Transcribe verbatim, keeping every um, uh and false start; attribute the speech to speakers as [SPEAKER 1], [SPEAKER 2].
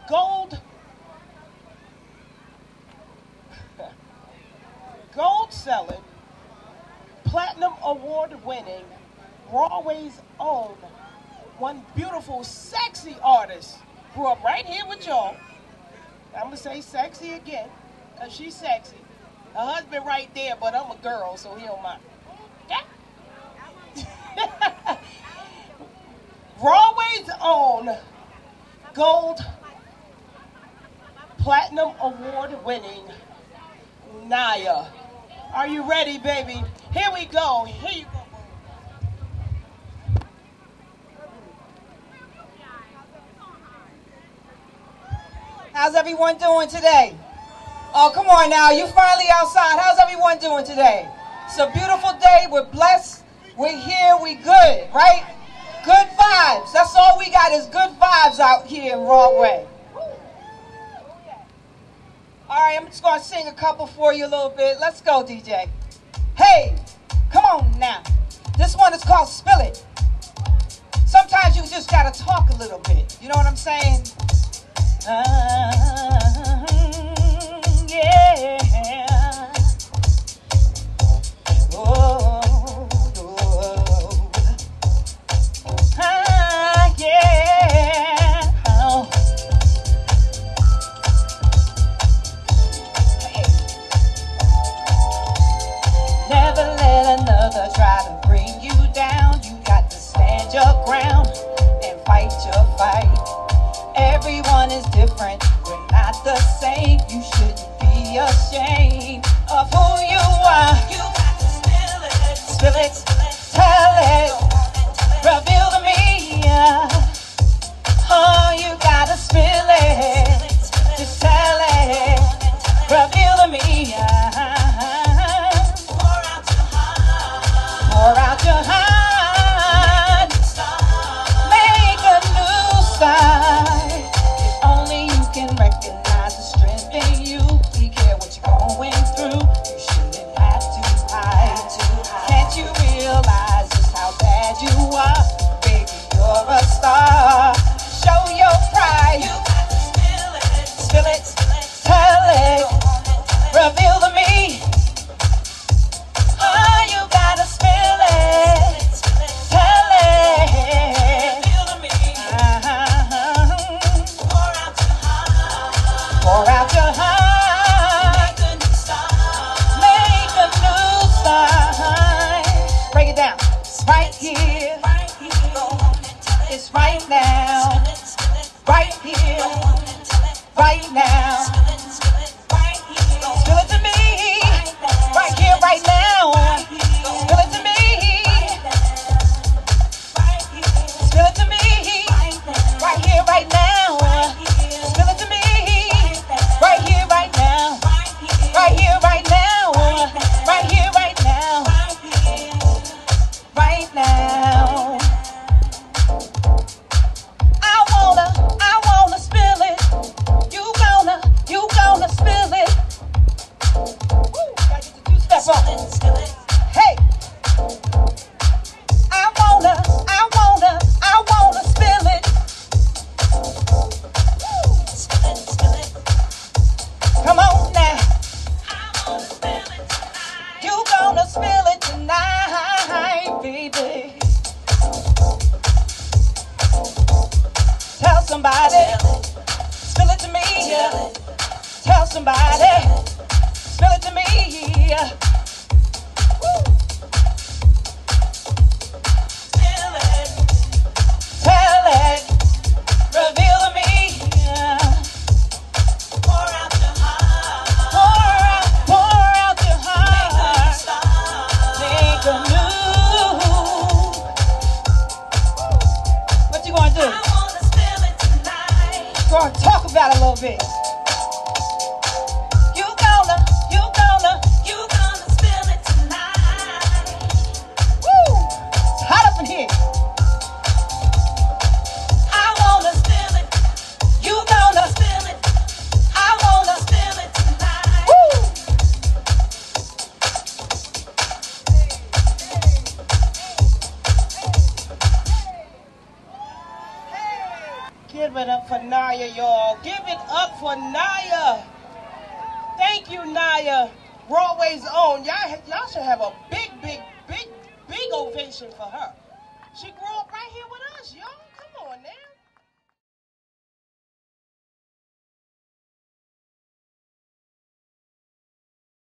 [SPEAKER 1] gold, gold selling, platinum award winning, Rahway's own, one beautiful, sexy artist. Grew up right here with y'all. I'm gonna say sexy again, cause she's sexy. Her husband right there, but I'm a girl, so he don't mind. Yeah. Rahway's own gold, platinum award winning Ny'a. Are you ready, baby? Here we go. Here you go.
[SPEAKER 2] How's everyone doing today? Oh, come on now. You finally outside. How's everyone doing today? It's a beautiful day. We're blessed. We're here. We good, right? Good vibes. That's all we got is good vibes out here in Rahway. All right, I'm just going to sing a couple for you a little bit. Let's go, D J. Hey, come on now. This one is called Spill It. Sometimes you just got to talk a little bit. You know what I'm saying? Uh, yeah. Oh, oh. Ah, yeah. Oh. Hey. Never let another try to bring you down. You got to stand your ground and fight your fight. Everyone is different, we're not the same. You shouldn't be ashamed of who you are. You got to spill it, spill it, tell it, reveal to me. Oh, you gotta spill it, just tell it, reveal to me. Pour out your heart, pour out your heart, make a new start. Recognize the strength in you. We care what you're going through. You shouldn't have to hide. Can't you realize just how bad you are? Baby, you're a star. Show your pride. You got to spill it, spill it, tell it, reveal to me. Oh, you gotta spill it, tell it, reveal to me. Pour out your heart, make a new start, make a new start. Break it down. It's right here, right here. It's right now, right here, right now. Spill it to me, right here, right now. Spill it to me, spill it to me, right here, right now. Spill it to me. Right here, right now. Right here, right now. Right here, right now. Right now. I wanna, I wanna spill it. You gonna, you gonna spill it. Woo, gotta get the two steps on. Hey. I wanna, I wanna, I wanna spill it. Come on now. I wanna spill it tonight. You gonna spill it tonight, baby. Tell somebody. Spill it to me. Tell somebody. Spill it to me. Woo. Spill it. Tell it. Reveal to me. Pour out your heart. Pour out, pour out your heart. Make a new. What you gonna do? I wanna spill it tonight. Gonna talk about it a little bit. You gonna, you gonna, you gonna spill it tonight. Woo! It's hot up in here. I wanna spill it. You gonna spill it. I wanna spill it tonight. Woo!
[SPEAKER 1] Give it up for Ny'a, y'all. Give it up for Ny'a. Thank you, Ny'a. Rahway's own. Y'all, y'all should have a big, big, big, big ovation for her. She grew up right here with us, y'all. Come on now.